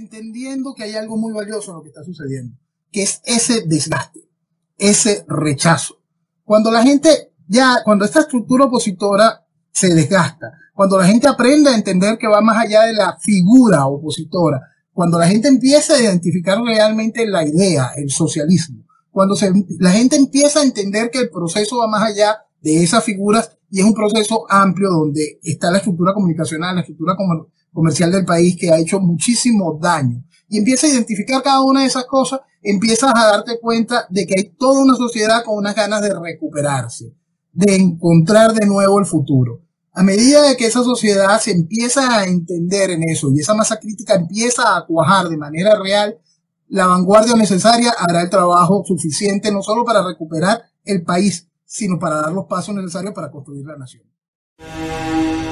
entendiendo que hay algo muy valioso en lo que está sucediendo, que es ese desgaste, ese rechazo. Cuando esta estructura opositora se desgasta, cuando la gente aprende a entender que va más allá de la figura opositora, cuando la gente empieza a identificar realmente la idea, el socialismo, cuando la gente empieza a entender que el proceso va más allá de esas figuras y es un proceso amplio donde está la estructura comunicacional, la estructura comercial del país que ha hecho muchísimo daño, y empieza a identificar cada una de esas cosas, empiezas a darte cuenta de que hay toda una sociedad con unas ganas de recuperarse, de encontrar de nuevo el futuro. A medida de que esa sociedad se empieza a entender en eso y esa masa crítica empieza a cuajar de manera real, la vanguardia necesaria hará el trabajo suficiente no solo para recuperar el país, sino para dar los pasos necesarios para construir la nación.